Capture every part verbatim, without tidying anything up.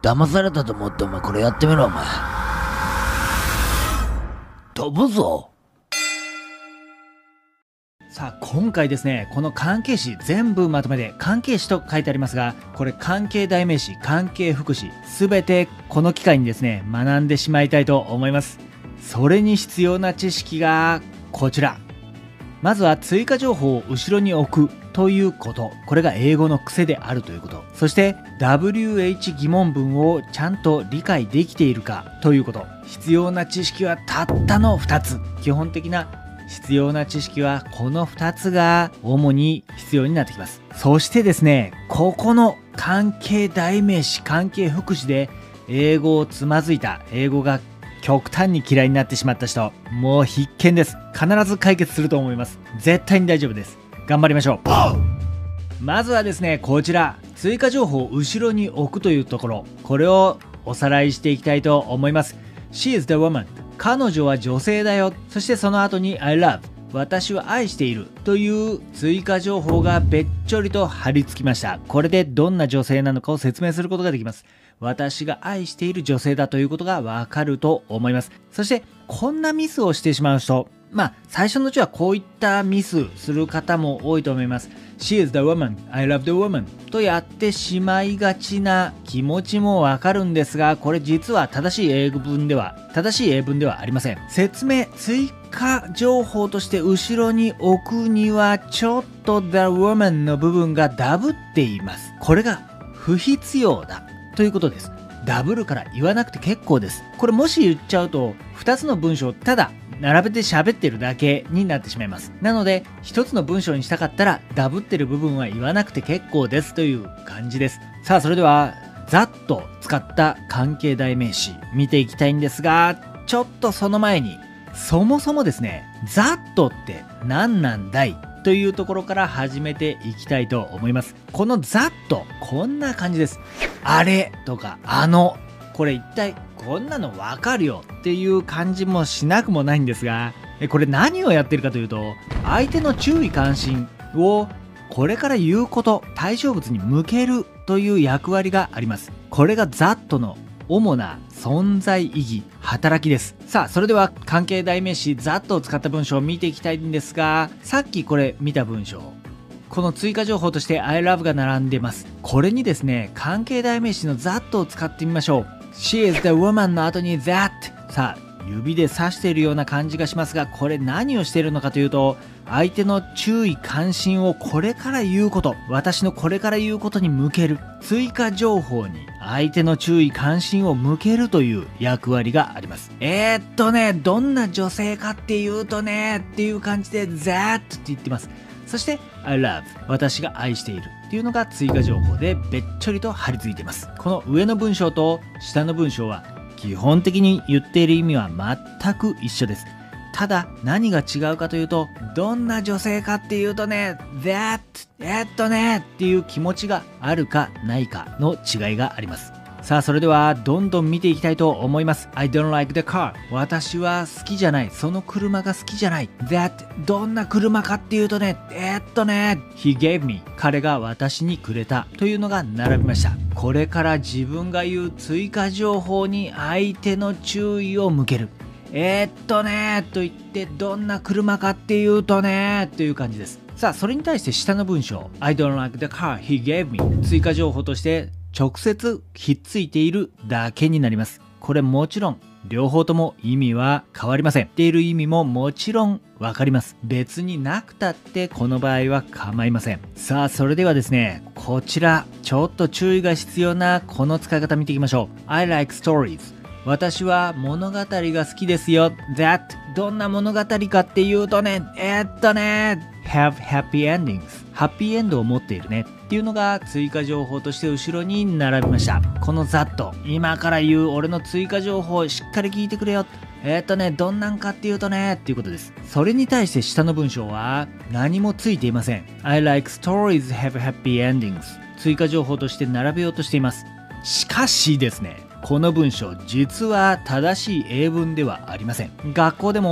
騙されたと思ってお前これやってみろお前。飛ぶぞ。 さあ今回ですね、この関係詞全部まとめて関係詞と書いてありますが、これ関係代名詞、関係副詞、すべてこの機会にですね学んでしまいたいと思います。それに必要な知識がこちら。まずは追加情報を後ろに置くということ、これが英語の癖であるということ、そして ダブリューエイチ 疑問文をちゃんと理解できているかということ。必要な知識はたったのふたつ。基本的な必要な知識はこのふたつが主に必要になってきます。そしてですね、ここの関係代名詞、関係副詞で英語をつまずいた、英語が極端に嫌いになってしまった人、もう必見です。必ず解決すると思います。絶対に大丈夫です。頑張りましょう。まずはですね、こちら追加情報を後ろに置くというところ、これをおさらいしていきたいと思います。 She is the woman、 彼女は女性だよ。そしてその後に I love、 私は愛しているという追加情報がべっちょりと貼り付きました。これでどんな女性なのかを説明することができます。私が愛している女性だということがわかると思います。そしてこんなミスをしてしまう人、まあ最初のうちはこういったミスする方も多いと思います。 She is the woman, I love the woman とやってしまいがちな気持ちもわかるんですが、これ実は正しい英文では正しい英文ではありません。説明、追加情報として後ろに置くにはちょっと the woman の部分がダブっています。これが不必要だということです。ダブるから言わなくて結構です。これもし言っちゃうとふたつの文章をただ並べて喋ってるだけになってしまいます。なのでひとつの文章にしたかったらダブってる部分は言わなくて結構ですという感じです。さあそれではざっと使った関係代名詞見ていきたいんですが、ちょっとその前にそもそもですね、ざっとって何なんだいというところから始めていきたいと思います。このざっとこんな感じです。あれとかあの、これ一体こんなのわかるよっていう感じもしなくもないんですが、これ何をやってるかというと、相手の注意関心をこれから言うこと、対象物に向けるという役割があります。これがざっとの主な存在意義、働きです。さあそれでは関係代名詞ざっとを使った文章を見ていきたいんですが、さっきこれ見た文章、この追加情報として I love が並んでます。これにですね、関係代名詞の that を使ってみましょう。 She is the woman の後に that、 さあ指で指しているような感じがしますが、これ何をしているのかというと、相手の注意関心をこれから言うこと、私のこれから言うことに向ける、追加情報に相手の注意関心を向けるという役割があります。えー、っとねどんな女性かっていうとねっていう感じで that って言ってます。そして I love、 私が愛しているっていうのが追加情報でべっちょりと貼り付いています。この上の文章と下の文章は基本的に言っている意味は全く一緒です。ただ何が違うかというと、どんな女性かっていうとね that えっとねっていう気持ちがあるかないかの違いがあります。さあそれではどんどん見ていきたいと思います。 I don't like the car、 私は好きじゃない、その車が好きじゃない。 that どんな車かっていうとねえっとね He gave me、 彼が私にくれたというのが並びました。これから自分が言う追加情報に相手の注意を向ける。えー、っとねと言ってどんな車かっていうとねという感じです。さあそれに対して下の文章 I don't like the car he gave me、 追加情報として直接ひっついているだけになります。これもちろん両方とも意味は変わりません。言っている意味ももちろんわかります。別になくたってこの場合は構いません。さあそれではですね、こちらちょっと注意が必要なこの使い方見ていきましょう。 I like stories、私は物語が好きですよ。 that どんな物語かっていうとねえー、っとね have happy endings、 ハッピーエンドを持っているねっていうのが追加情報として後ろに並びました。この that、 今から言う俺の追加情報をしっかり聞いてくれよ。えー、っとねどんなんかっていうとねっていうことです。それに対して下の文章は何もついていません。 I like stories have happy endings、 追加情報として並べようとしています。しかしですね、この文章実は正しい英文ではありません。学校でも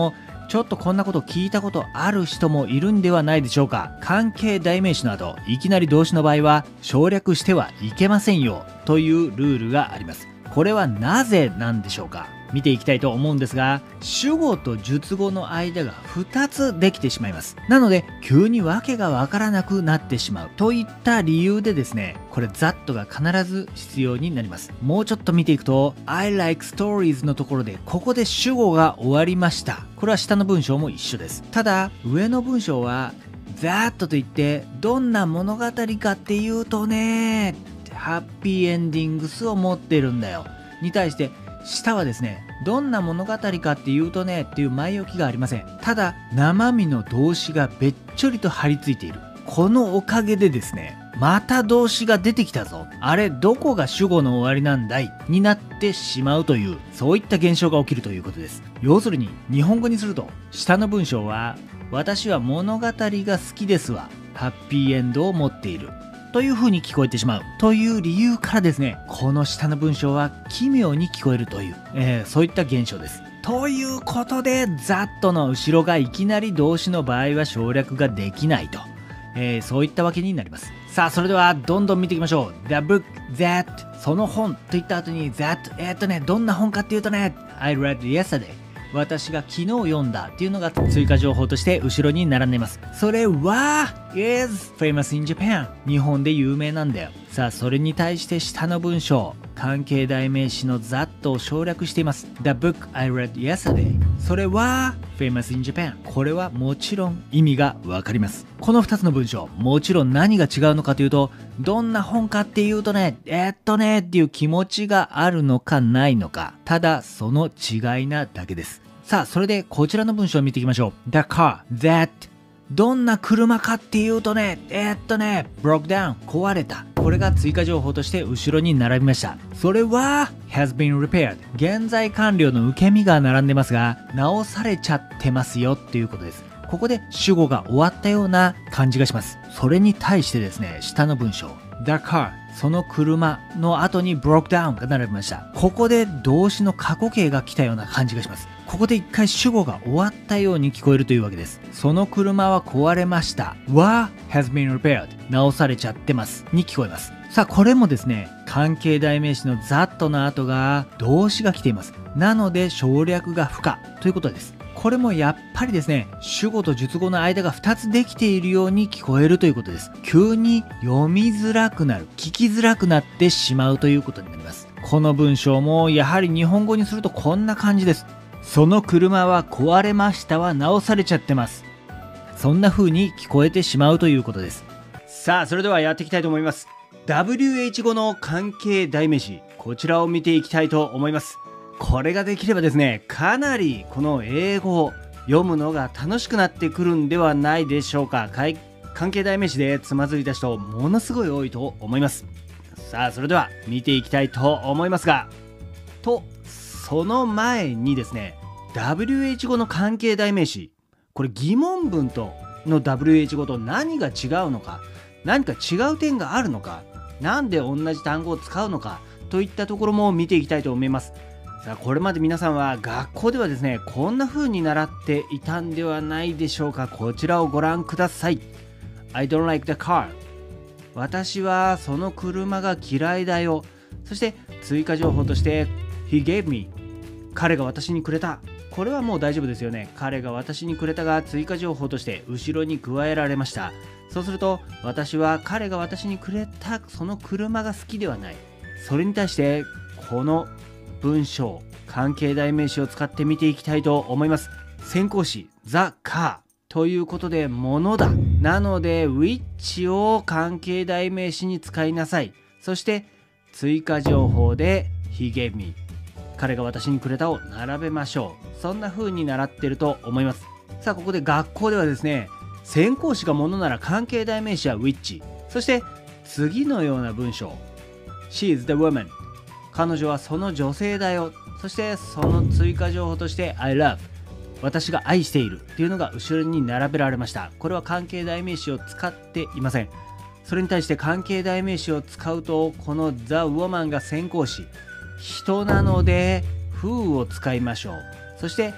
ちょっとこんなこと聞いたことある人もいるんではないでしょうか。関係代名詞の後、いきなり動詞の場合は省略してはいけませんよというルールがあります。これはなぜなんでしょうか。見ていきたいと思うんですが、主語と述語の間がふたつできてしまいます。なので急にわけがわからなくなってしまうといった理由でですね、これ that が必ず必要になります。もうちょっと見ていくと I like stories のところでここで主語が終わりました。これは下の文章も一緒です。ただ上の文章は that と言ってどんな物語かっていうとね、ハッピーエンディングスを持ってるんだよに対して、下はですね、どんな物語かっていうとねっていう前置きがありません。ただ生身の動詞がべっちょりと張り付いている。このおかげでですね、また動詞が出てきたぞ、あれどこが主語の終わりなんだいになってしまうという、そういった現象が起きるということです。要するに日本語にすると、下の文章は私は物語が好きですわ、ハッピーエンドを持っているという風に聞こえてしまうという理由からですね、この下の文章は奇妙に聞こえるという、えー、そういった現象です。ということで that の後ろがいきなり動詞の場合は省略ができないと、えー、そういったわけになります。さあそれではどんどん見ていきましょう。 The book that その本と言った後に that えっとねどんな本かっていうとね I read yesterday 私が昨日読んだっていうのが追加情報として後ろに並んでいます。それは is famous in Japan 日本で有名なんだよ。さあそれに対して下の文章、関係代名詞の that を省略しています。 The book I read yesterday それは famous in Japan これはもちろん意味がわかります。このふたつの文章、もちろん何が違うのかというと、どんな本かっていうとねえっとねっていう気持ちがあるのかないのか、ただその違いなだけです。さあそれでこちらの文章を見ていきましょう。 The car that どんな車かっていうとねえー、っとね broke down 壊れた、これが追加情報として後ろに並びました。それは has been repaired 現在完了の受け身が並んでますが、直されちゃってますよっていうことです。ここで主語が終わったような感じがします。それに対してですね、下の文章 The car その車の後に broke down が並びました。ここで動詞の過去形が来たような感じがします。ここで一回主語が終わったように聞こえるというわけです。その車は壊れましたは has been repaired 直されちゃってますに聞こえます。さあこれもですね、関係代名詞の that の後が動詞が来ています。なので省略が不可ということです。これもやっぱりですね、主語と述語の間がふたつできているように聞こえるということです。急に読みづらくなる、聞きづらくなってしまうということになります。この文章もやはり日本語にするとこんな感じです。その車は壊れましたは直されちゃってます。そんな風に聞こえてしまうということです。さあそれではやっていきたいと思います。 ダブリューエイチ 語の関係代名詞、こちらを見ていきたいと思います。これができればですね、かなりこの英語を読むのが楽しくなってくるんではないでしょうか。関係代名詞でつまずいた人ものすごい多いと思います。さあそれでは見ていきたいと思いますが、とその前にですね、 ダブリューエイチ 語の関係代名詞、これ疑問文との ダブリューエイチ 語と何が違うのか、何か違う点があるのか、なんで同じ単語を使うのかといったところも見ていきたいと思います。さあこれまで皆さんは学校ではですね、こんな風に習っていたんではないでしょうか。こちらをご覧ください。 I don't like the car 私はその車が嫌いだよ。そして追加情報として He gave me 彼が私にくれた。これはもう大丈夫ですよね。彼が私にくれたが追加情報として後ろに加えられました。そうすると私は彼が私にくれたその車が好きではない。それに対してこの文章、関係代名詞を使って見ていきたいと思います。先行詞 The car ということで物だ。なので which を関係代名詞に使いなさい。そして追加情報で He gave me 彼が私にくれたを並べましょう。そんな風に習ってると思います。さあここで学校ではですね、先行詞が物なら関係代名詞は which、 そして次のような文章 She is the woman 彼女はその女性だよ。そしてその追加情報として I love 私が愛しているっていうのが後ろに並べられました。これは関係代名詞を使っていません。それに対して関係代名詞を使うと、この The woman が先行詞、人なので who を使いましょう。そして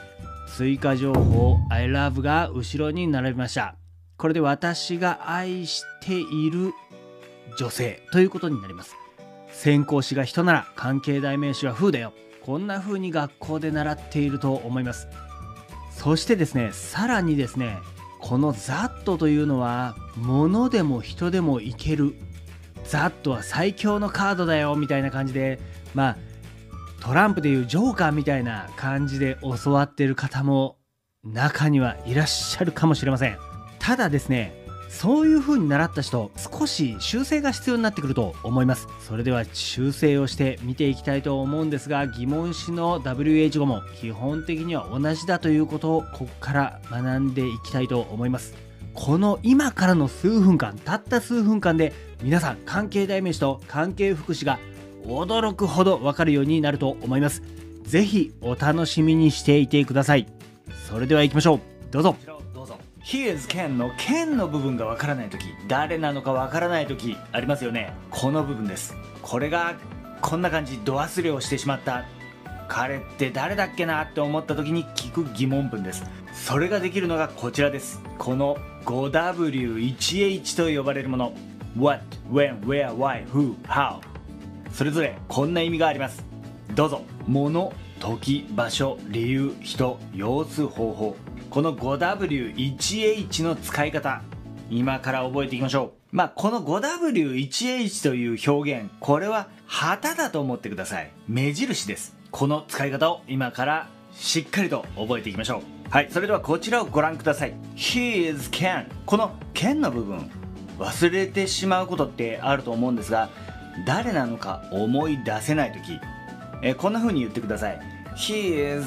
追加情報 I love が後ろに並びました。これで私が愛している女性ということになります。先行詞が人なら関係代名詞は風だよ。こんな風に学校で習っていると思います。そしてですね、さらにですね、この That というのは物でも人でもいける That は最強のカードだよみたいな感じで、まあトランプでいうジョーカーみたいな感じで教わっている方も中にはいらっしゃるかもしれません。ただですね、そういう風に習った人、少し修正が必要になってくると思います。それでは修正をして見ていきたいと思うんですが、疑問詞の ダブリューエイチ 語も基本的には同じだということをここから学んでいきたいと思います。この今からの数分間、たった数分間で皆さん関係代名詞と関係副詞が驚くほど分かるようになると思います。ぜひお楽しみにしていてください。それでは行きましょう。どうぞ。He is Ken の Ken の部分がわからないとき、誰なのかわからないときありますよね。この部分です。これがこんな感じ、ド忘れをしてしまった、彼って誰だっけなって思ったときに聞く疑問文です。それができるのがこちらです。この ごダブリューいちエイチ と呼ばれるもの。 What, When, Where, Why, Who, How、 それぞれこんな意味があります。どうぞ。物、時、場所、理由、人、様子、方法。この ごダブリューいちエイチ の使い方、今から覚えていきましょう。まあこの ごダブリューいちエイチ という表現、これは旗だと思ってください。目印です。この使い方を今からしっかりと覚えていきましょう。はい、それではこちらをご覧ください。 He is Ken。 この Ken の部分忘れてしまうことってあると思うんですが、誰なのか思い出せないとき、えこんな風に言ってください。 He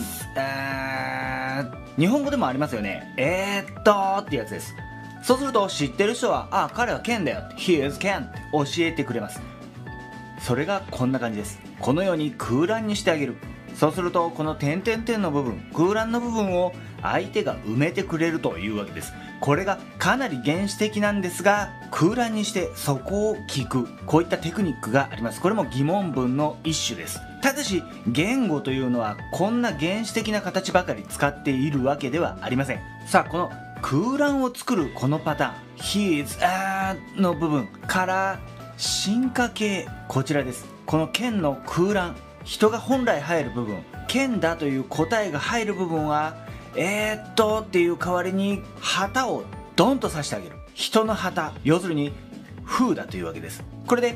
is、uh、日本語でもありますよね。えーっとってやつです。そうすると知ってる人は、あ、彼は Ken だよ、 He is Ken って教えてくれます。それがこんな感じです。このように空欄にしてあげる。そうするとこの点々点の部分、空欄の部分を相手が埋めてくれるというわけです。これがかなり原始的なんですが、空欄にしてそこを聞く、こういったテクニックがあります。これも疑問文の一種です。ただし言語というのはこんな原始的な形ばかり使っているわけではありません。さあ、この空欄を作るこのパターン、 He is a の部分から進化形、こちらです。この剣の空欄、人が本来入る部分、剣だという答えが入る部分はえーっとっていう代わりに旗をドンと刺してあげる。人の旗、要するに風だというわけです。これで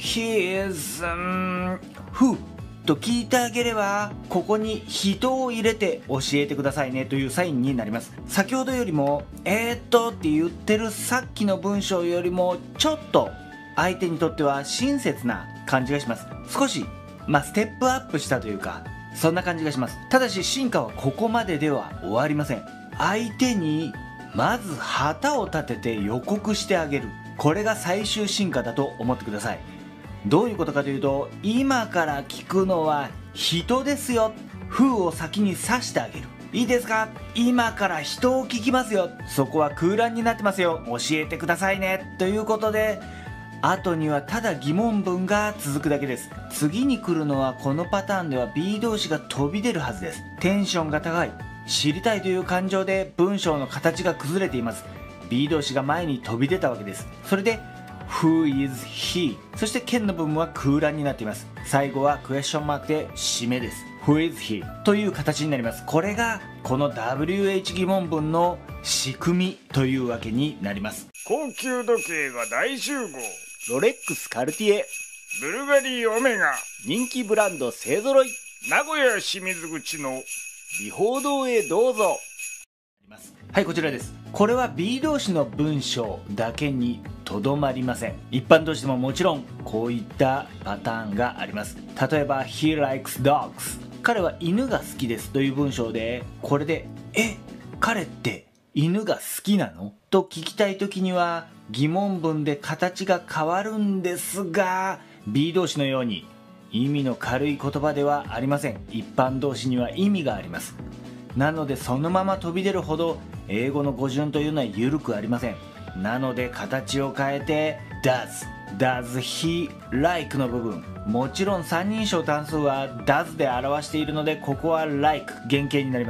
He is、um, 風と聞いてあげれば、ここに人を入れて教えてくださいねというサインになります。先ほどよりもえーっとって言ってるさっきの文章よりもちょっと相手にとっては親切な感じがします。少し、まあ、ステップアップしたというか、そんな感じがします。ただし進化はここまででは終わりません。相手にまず旗を立てて予告してあげる。これが最終進化だと思ってください。どういうことかというと、今から聞くのは人ですよ。風を先に刺してあげる。いいですか？今から人を聞きますよ。そこは空欄になってますよ。教えてくださいね。ということで、後にはただ疑問文が続くだけです。次に来るのはこのパターンでは B 動詞が飛び出るはずです。テンションが高い、知りたいという感情で文章の形が崩れています。 B 動詞が前に飛び出たわけです。それで Who is he、 そして剣の部分は空欄になっています。最後はクエスチョンマークで締めです。 Who is he という形になります。これがこの ダブリューエイチ 疑問文の仕組みというわけになります。 高級時計が大集合、 ロレックス、カルティエ、 ブルガリーオメガ、 人気ブランド勢ぞろい、 名古屋清水口の美宝堂へどうぞ。はい、こちらです。これは B 動詞の文章だけにとどまりません。一般動詞でももちろんこういったパターンがあります。例えば He likes dogs、 彼は犬が好きですという文章で、これでえ、彼って犬が好きなのと聞きたいときには疑問文で形が変わるんですが、 B 動詞のように意味の軽い言葉ではありません。一般動詞には意味があります。なのでそのまま飛び出るほど英語の語順というのは緩くありません。なので形を変えて does does he like の部分、もちろん三人称単数は does で表しているので、ここは like 原型になります。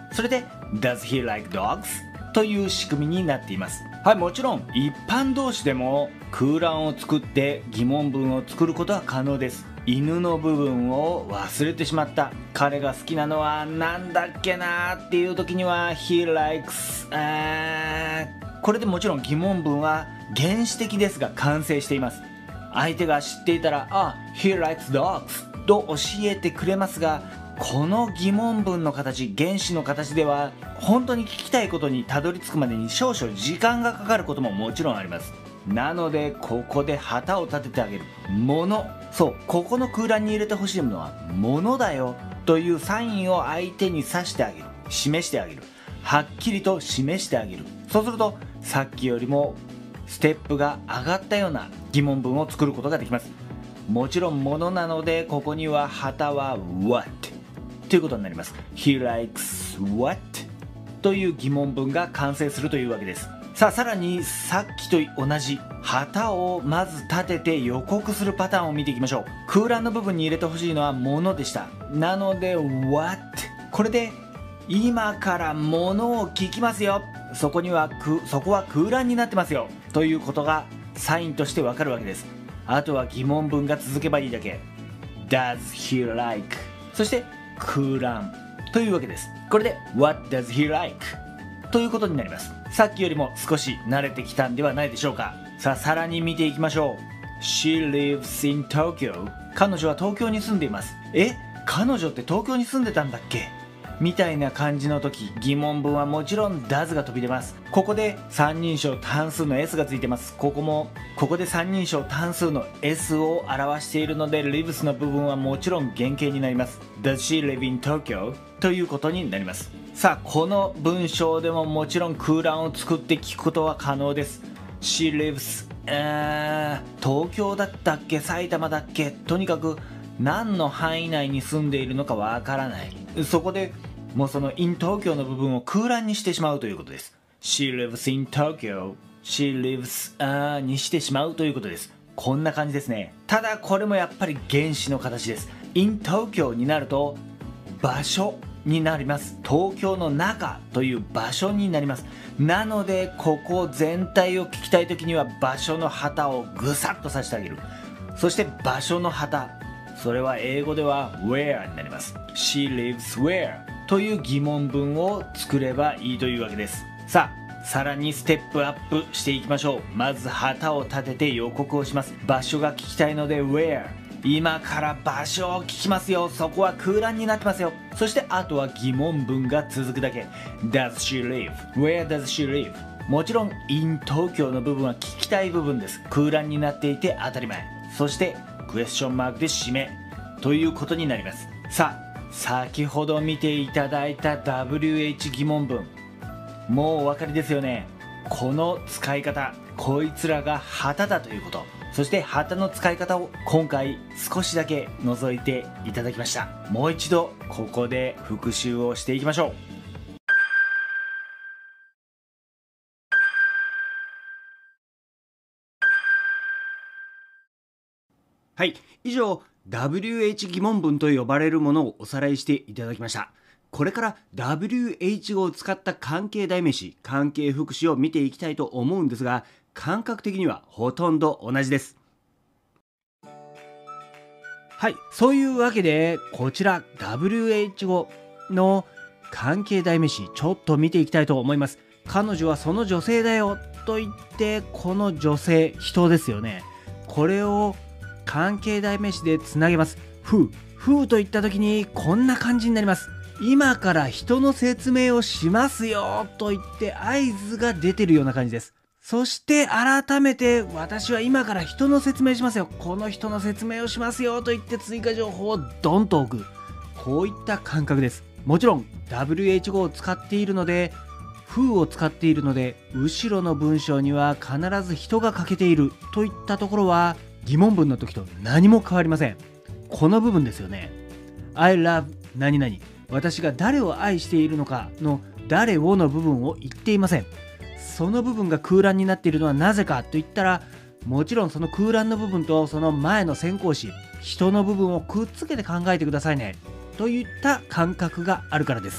それで Does he like dogs? という仕組みになっています。はい、もちろん一般同士でも空欄を作って疑問文を作ることは可能です。犬の部分を忘れてしまった、彼が好きなのはなんだっけなーっていう時には He likes あーこれでもちろん疑問文は原始的ですが完成しています。相手が知っていたらあ He likes dogs と教えてくれますが、この疑問文の形、原始の形では本当に聞きたいことにたどり着くまでに少々時間がかかることももちろんあります。なのでここで旗を立ててあげる。もの、そう、ここの空欄に入れてほしいものはものだよというサインを相手に指してあげる、示してあげる、はっきりと示してあげる。そうするとさっきよりもステップが上がったような疑問文を作ることができます。もちろんものなのでここには旗は What ということになります。 He likes what という疑問文が完成するというわけです。さあ、さらにさっきと同じ旗をまず立てて予告するパターンを見ていきましょう。空欄の部分に入れてほしいのはものでした。なので What、 これで今からものを聞きますよ、そこにはそこは空欄になってますよということがサインとしてわかるわけです。あとは疑問文が続けばいいだけ。 Does he like、 そして空欄というわけです。これで What does he like ということになります。さっきよりも少し慣れてきたんではないでしょうか。さあ、さらに見ていきましょう。 She lives in Tokyo、 彼女は東京に住んでいます。え、彼女って東京に住んでたんだっけみたいな感じの時、疑問文はもちろん does が飛び出ます。ここで三人称単数の S がついてます。ここもここで三人称単数の S を表しているので lives の部分はもちろん原型になります。 Does she live in Tokyo ということになります。さあ、この文章でももちろん空欄を作って聞くことは可能です。 She lives、えー、東京だったっけ埼玉だっけ、とにかく何の範囲内に住んでいるのかわからない。そこでもうその in 東京の部分を空欄にしてしまうということです。 She lives in Tokyo、 She lives あーにしてしまうということです。こんな感じですね。ただこれもやっぱり原始の形です。 in 東京になると場所になります。東京の中という場所になります。なのでここ全体を聞きたいときには場所の旗をぐさっとさしてあげる。そして場所の旗、それは英語では where になります。 She lives where という疑問文を作ればいいというわけです。さあ、さらにステップアップしていきましょう。まず旗を立てて予告をします。場所が聞きたいので where、今から場所を聞きますよ、そこは空欄になってますよ。そしてあとは疑問文が続くだけ。 Does she live? Where does she live? もちろん in 東京の部分は聞きたい部分です。空欄になっていて当たり前。そしてクエスチョンマークで締めということになります。さあ、先ほど見ていただいた ダブリューエイチ 疑問文、もうお分かりですよね。この使い方、こいつらが旗だということ、そして旗の使い方を今回少しだけ覗いていただきました。もう一度ここで復習をしていきましょう。はい、以上 ダブリューエイチ 疑問文と呼ばれるものをおさらいしていただきました。これから ダブリューエイチ 語を使った関係代名詞、関係副詞を見ていきたいと思うんですが、感覚的にはほとんど同じです。はい、そういうわけでこちら ダブリューエイチ 語の関係代名詞ちょっと見ていきたいと思います。彼女はその女性だよと言って、この女性、人ですよね。これを関係代名詞でつなげます。who、who といった時にこんな感じになります。今から人の説明をしますよと言って合図が出てるような感じです。そして改めて私は今から人の説明しますよ、この人の説明をしますよと言って追加情報をドンと置く、こういった感覚です。もちろん ダブリューエイチ 語を使っているので、who を使っているので、後ろの文章には必ず人が欠けているといったところは疑問文の時と何も変わりません。この部分ですよね。 I love 何々、私が誰を愛しているのかの誰をの部分を言っていません。その部分が空欄になっているのはなぜかといったら、もちろんその空欄の部分とその前の先行詞、人の部分をくっつけて考えてくださいねといった感覚があるからです。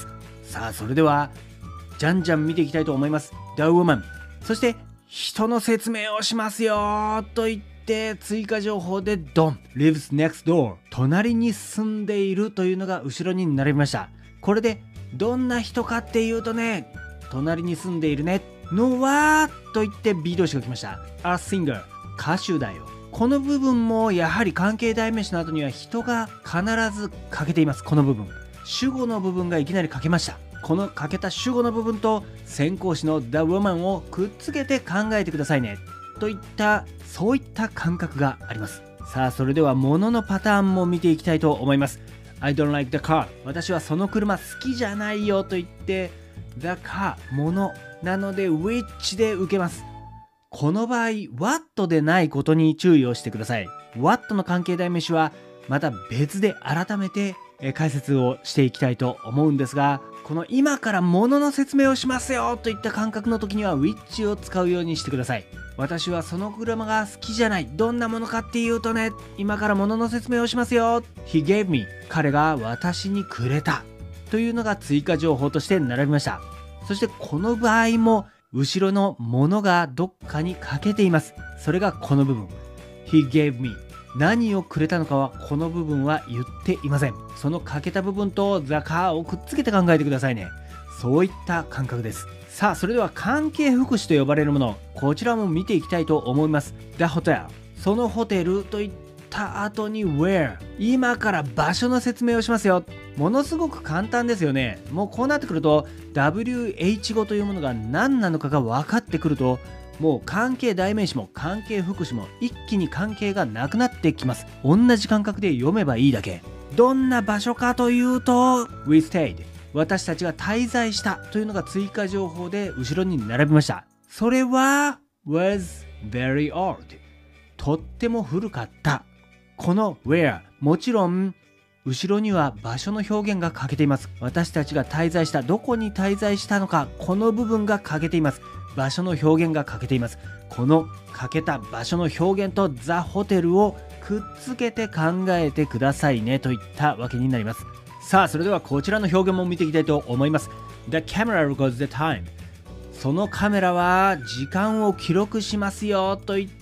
さあそれではじゃんじゃん見ていきたいと思います。 The Woman、 そして人の説明をしますよと言って追加情報でドン lives next door、 隣に住んでいるというのが後ろに並びました。これでどんな人かっていうとね、隣に住んでいるねのわーと言って B 動詞が来ました。 A singer、 歌手だよ。この部分もやはり関係代名詞の後には人が必ず欠けています。この部分主語の部分がいきなり欠けました。この欠けた主語の部分と先行詞の The Woman をくっつけて考えてくださいねといったそういった感覚があります。さあそれでは物のパターンも見ていきたいと思います。 I don't like the car、 私はその車好きじゃないよと言って The car、 物なので which で受けます。この場合 what でないことに注意をしてください。 what の関係代名詞はまた別で改めて解説をしていきたいと思うんですが、この今から物の説明をしますよといった感覚の時には which を使うようにしてください。私はその車が好きじゃない。どんなものかっていうとね、今から物の説明をしますよ。 He gave me、 彼が私にくれたというのが追加情報として並びました。そしてこの場合も後ろのものがどっかに欠けています。それがこの部分 He gave me、 何をくれたのかはこの部分は言っていません。その欠けた部分と The car をくっつけて考えてくださいね。そういった感覚です。さあそれでは関係副詞と呼ばれるもの、こちらも見ていきたいと思います。 The hotel、 そのホテルといった後に Where、 今から場所の説明をしますよ。ものすごく簡単ですよね。もうこうなってくると ダブリューエイチ 語というものが何なのかが分かってくると、もう関係代名詞も関係副詞も一気に関係がなくなってきます。同じ感覚で読めばいいだけ。どんな場所かというと We stayed、 私たちが滞在したというのが追加情報で後ろに並びました。それは was very old、 とっても古かった。この where、 もちろん後ろには場所の表現が欠けています。私たちが滞在した、どこに滞在したのか、この部分が欠けています。場所の表現が欠けています。この欠けた場所の表現とザ・ホテルをくっつけて考えてくださいねといったわけになります。さあそれではこちらの表現も見ていきたいと思います。 The camera records the time、 そのカメラは時間を記録しますよと言って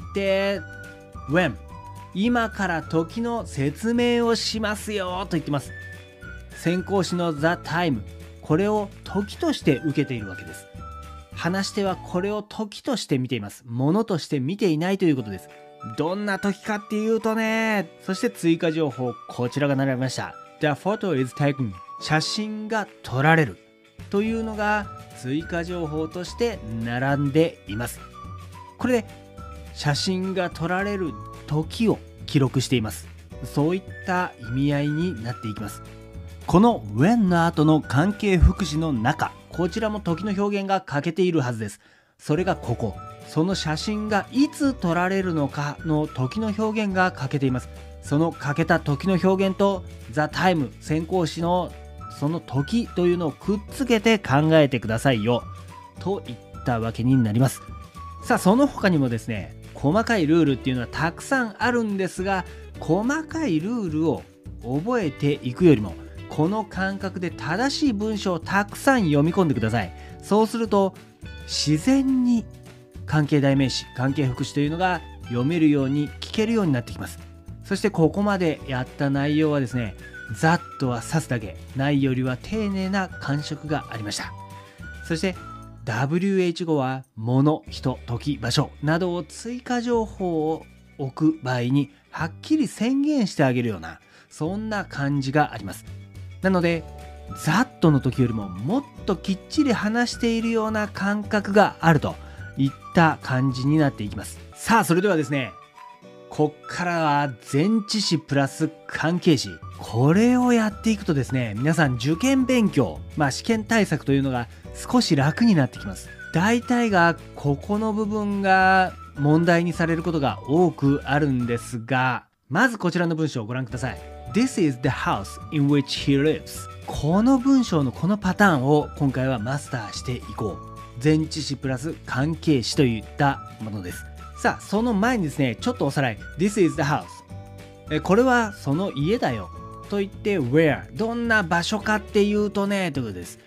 When、 今から時の説明をしますよと言ってます。先行詞の The time、 これを時として受けているわけです。話し手はこれを時として見ています。ものとして見ていないということです。どんな時かっていうとね、そして追加情報、こちらが並びました。 The photo is taken、 写真が撮られるというのが追加情報として並んでいます。これで写真が撮られる時を記録しています。そういった意味合いになっていきます。この when の後の関係副詞の中、こちらも時の表現が欠けているはずです。それがここ、その写真がいつ撮られるのかの時の表現が欠けています。その欠けた時の表現と The time、 先行詞のその時というのをくっつけて考えてくださいよといったわけになります。さあその他にもですね、細かいルールっていうのはたくさんあるんですが、細かいルールを覚えていくよりもこの感覚で正しい文章をたくさん読み込んでください。そうすると自然に関係代名詞、関係副詞というのが読めるように聞けるようになってきます。そしてここまでやった内容はですね、ざっとは指すだけ、ないよりは丁寧な感触がありました。そして ダブリューエイチ 語は物、人、時、場所などを追加情報を置く場合にはっきり宣言してあげるような、そんな感じがあります。なのでざっとの時よりももっときっちり話しているような感覚があるといった感じになっていきます。さあそれではですね、こっからは前置詞プラス関係詞、これをやっていくとですね、皆さん受験勉強、まあ試験対策というのが少し楽になってきます。大体がここの部分が問題にされることが多くあるんですが、まずこちらの文章をご覧ください。 This is the house in which he lives。 この文章のこのパターンを今回はマスターしていこう。前置詞プラス関係詞といったものです。さあその前にですね、ちょっとおさらい。 This is the house、 えこれはその家だよと言って Where、 どんな場所かっていうとねということです。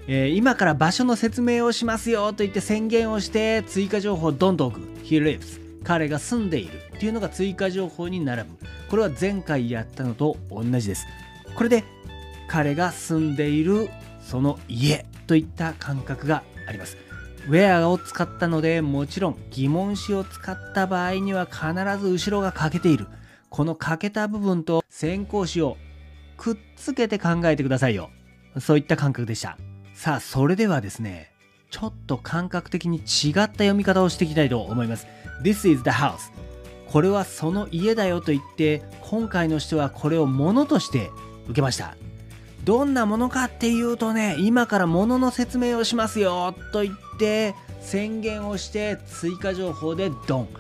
えー、今から場所の説明をしますよと言って宣言をして追加情報をどんどん置く。 He lives 彼が住んでいるっていうのが追加情報に並ぶ。これは前回やったのと同じです。これで彼が住んでいるその家といった感覚があります。 Where を使ったので、もちろん疑問詞を使った場合には必ず後ろが欠けている。この欠けた部分と先行詞をくっつけて考えてくださいよ。そういった感覚でした。さあ、それではですね、ちょっと感覚的に違った読み方をしていきたいと思います。 This is the house これはその家だよと言って、今回の人はこれを物として受けました。どんなものかっていうとね、今から物の説明をしますよと言って宣言をして追加情報でドン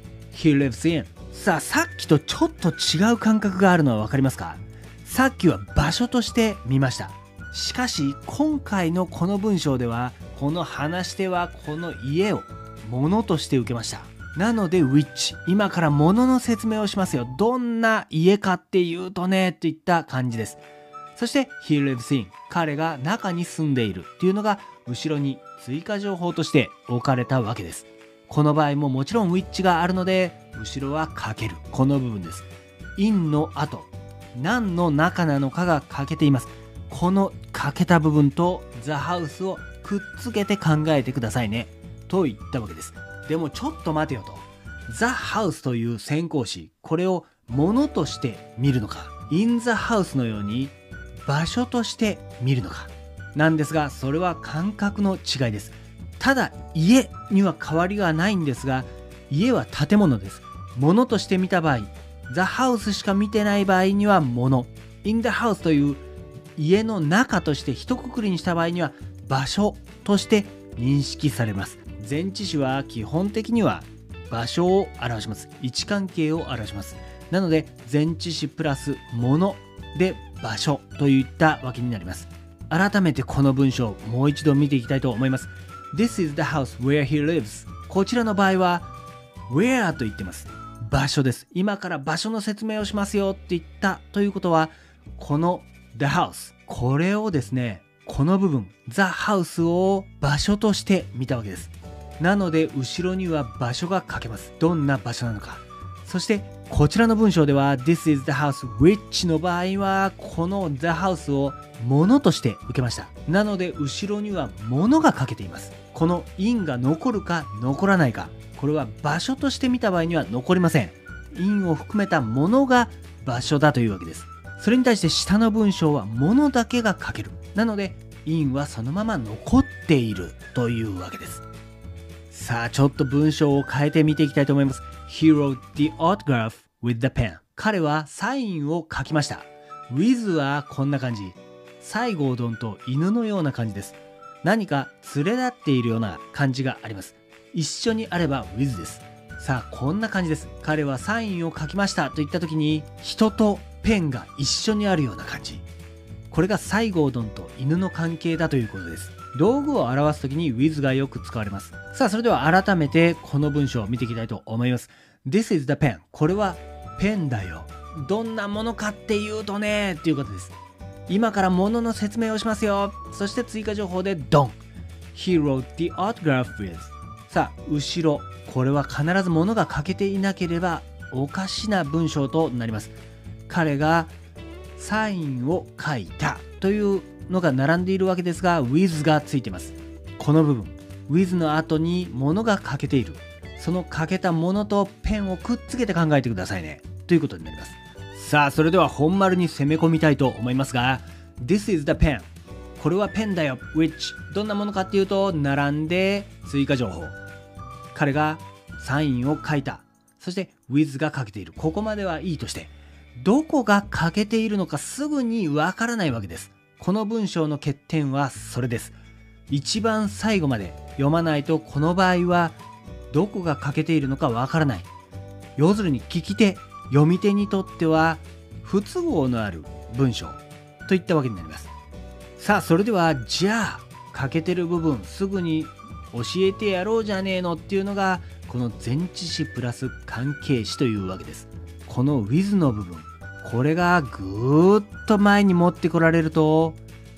He lives in。 さあ、さっきとちょっと違う感覚があるのは分かりますか？さっきは場所として見ました。しかし今回のこの文章では、この話し手はこの家を物として受けました。なので which 今から物の説明をしますよ。どんな家かっていうとねといった感じです。そして He lives in 彼が中に住んでいるっていうのが後ろに追加情報として置かれたわけです。この場合ももちろん which があるので後ろは欠ける。この部分です。 in の後何の中なのかが欠けています。この欠けた部分と the house をくっつけて考えてくださいねと言ったわけです。でもちょっと待てよと。 the house という先行詞、これを物として見るのか in the house のように場所として見るのかなんですが、それは感覚の違いです。ただ家には変わりがないんですが、家は建物です。物として見た場合、The house しか見てない場合には物、in the house という家の中として一括りにした場合には場所として認識されます。前置詞は基本的には場所を表します。位置関係を表します。なので前置詞プラス物で場所といったわけになります。改めてこの文章もう一度見ていきたいと思います。 This is the house where he lives。 こちらの場合は where と言ってます。場所です。今から場所の説明をしますよって言ったということは、この the house これをですね、この部分 the house を場所として見たわけです。なので後ろには場所が書けます。どんな場所なのか。そしてこちらの文章では This is the house which の場合はこの the house を物として受けました。なので後ろには物が書けています。この in が残るか残らないか、これは場所として見た場合には残りません。in を含めたものが場所だというわけです。それに対して下の文章は物だけが書ける。なので in はそのまま残っているというわけです。さあ、ちょっと文章を変えてみていきたいと思います。He wrote the autograph with the pen。 彼はサインを書きました。 with はこんな感じ。西郷どんと犬のような感じです。何か連れ立っているような感じがあります。一緒にあれば with です。さあ、こんな感じです。彼はサインを書きましたと言った時に、人とペンが一緒にあるような感じ。これが西郷どんと犬の関係だということです。道具を表すときに with がよく使われます。さあ、それでは改めてこの文章を見ていきたいと思います。 This is the pen。 これはペンだよ。どんなものかっていうとねっていうことです。今からものの説明をしますよ。そして追加情報でドン。 He wrote the autograph with。 さあ、後ろ、これは必ずものが欠けていなければおかしな文章となります。彼がサインを書いたというのが並んでいるわけですが、 with がついています。この部分 with の後に物が欠けている。その欠けたものとペンをくっつけて考えてくださいねということになります。さあ、それでは本丸に攻め込みたいと思いますが、 This is the pen。 これはペンだよ which どんなものかっていうと、並んで追加情報、彼がサインを書いた。そして with が欠けている。ここまではいいとして、どこが欠けているのかすぐにわからないわけです。この文章の欠点はそれです。一番最後まで読まないと、この場合はどこが欠けているのかわからない。要するに聞き手、読み手にとっては不都合のある文章といったわけになります。さあ、それではじゃあ欠けてる部分すぐに教えてやろうじゃねえのっていうのが、この前置詞プラス関係詞というわけです。この with の部分、これがぐーっと前に持ってこられると、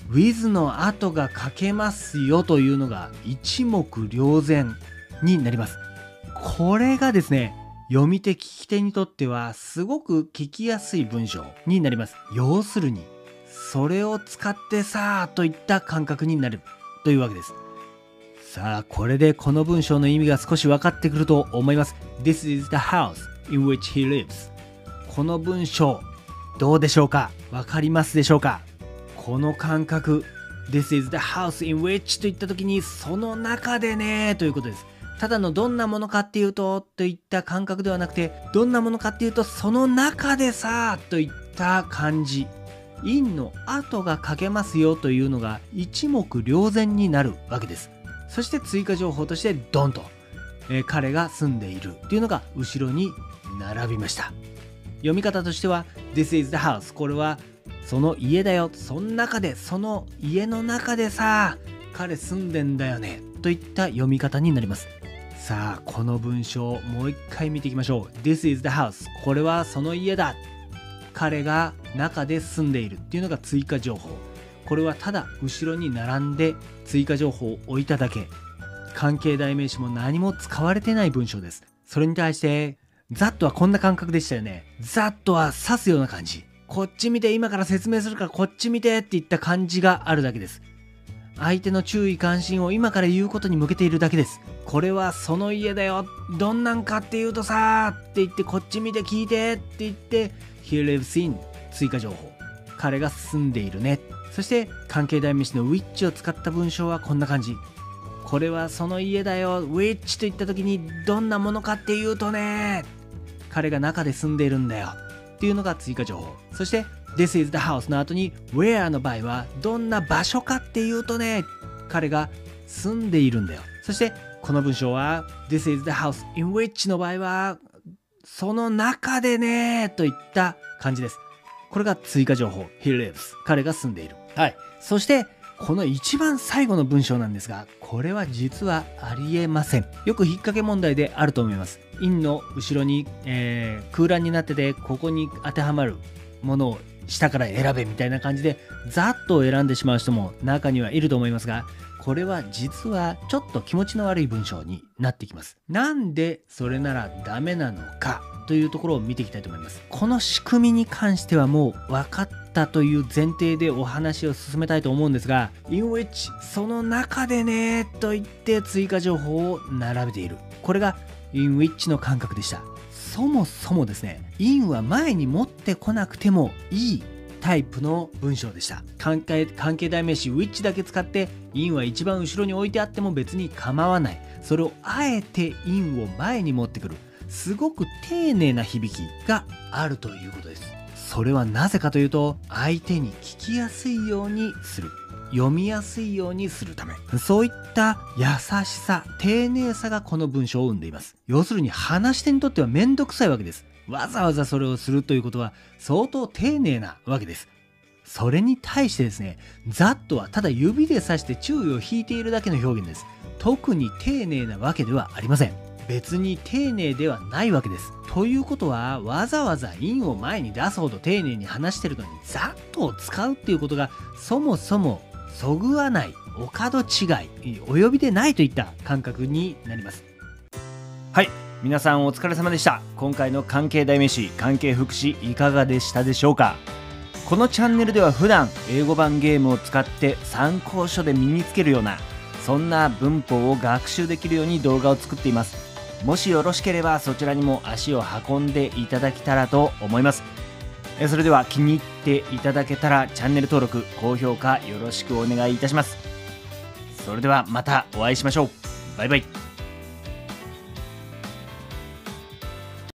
with の後が書けますよというのが一目瞭然になります。これがですね、読み手聞き手にとってはすごく聞きやすい文章になります。要するにそれを使ってさあといった感覚になるというわけです。さあ、これでこの文章の意味が少し分かってくると思います。 This is the house in which he lives。 この文章どうでしょうか？分かりますでしょうか？この感覚 This is the house in which といった時にその中でねということです。ただのどんなものかっていうとといった感覚ではなくて、どんなものかっていうとその中でさといった感じ、in の後が書けますよというのが一目瞭然になるわけです。そして追加情報としてドンと、えー、彼が住んでいるっていうのが後ろに並びました。読み方としては This is the house、 これはその家だよ、その中で、その家の中でさ彼住んでんだよねといった読み方になります。さあ、この文章もう一回見ていきましょう。 This is the house、 これはその家だ、彼が中で住んでいるっていうのが追加情報。これはただ後ろに並んで追加情報を置いただけ、関係代名詞も何も使われてない文章です。それに対して That はこんな感覚でしたよね。 That は指すような感じ、こっち見て、今から説明するからこっち見てっていった感じがあるだけです。相手の注意関心を今から言うことに向けているだけです。これはその家だよ、どんなんかっていうとさーって言って、こっち見て聞いてって言って He lives in 追加情報、彼が住んでいるね。そして関係代名詞の which を使った文章はこんな感じ。これはその家だよ which と言った時にどんなものかっていうとね、彼が中で住んでいるんだよっていうのが追加情報。そして This is the house の後に where の場合はどんな場所かっていうとね、彼が住んでいるんだよ。そしてこの文章は This is the house in which の場合はその中でねといった感じです。これが追加情報 He lives、 彼が住んでいる。はい。そしてこの一番最後の文章なんですが、これは実はありえません。よく引っ掛け問題であると思います。in の後ろに、えー、空欄になってて、ここに当てはまるものを下から選べみたいな感じでざっと選んでしまう人も中にはいると思いますが、これは実はちょっと気持ちの悪い文章になってきます。なんでそれならダメなのかというところを見ていきたいと思います。この仕組みに関してはもう分かったという前提でお話を進めたいと思うんですが、 in which その中でねと言って追加情報を並べている、これが in which の感覚でした。そもそもですね、 in は前に持ってこなくてもいいタイプの文章でした。関係、関係代名詞 which だけ使って in は一番後ろに置いてあっても別に構わない。それをあえて in を前に持ってくる、すごく丁寧な響きがあるということです。それはなぜかというと、相手に聞きやすいようにする、読みやすいようにするため、そういった優しさ、丁寧さがこの文章を生んでいます。要するに話し手にとってはめんどくさいわけです。わざわざそれをするということは相当丁寧なわけです。それに対してですね、that はただ指で指して注意を引いているだけの表現です。特に丁寧なわけではありません。別に丁寧ではないわけです。ということは、わざわざ in を前に出すほど丁寧に話してるのに that を使うっていうことがそもそもそぐわない、お門違い、お呼びでないといった感覚になります。はい、皆さんお疲れ様でした。今回の関係代名詞、関係副詞いかがでしたでしょうか。このチャンネルでは普段英語版ゲームを使って参考書で身につけるような、そんな文法を学習できるように動画を作っています。もしよろしければそちらにも足を運んでいただけたらと思います。それでは気に入っていただけたらチャンネル登録、高評価よろしくお願いいたします。それではまたお会いしましょう。バイバイ。